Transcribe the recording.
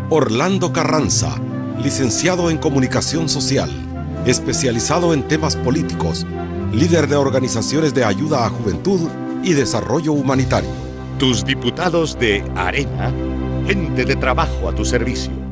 Orlando Carranza, licenciado en Comunicación Social, especializado en temas políticos, líder de organizaciones de ayuda a juventud y desarrollo humanitario. Tus diputados de Arena, gente de trabajo a tu servicio.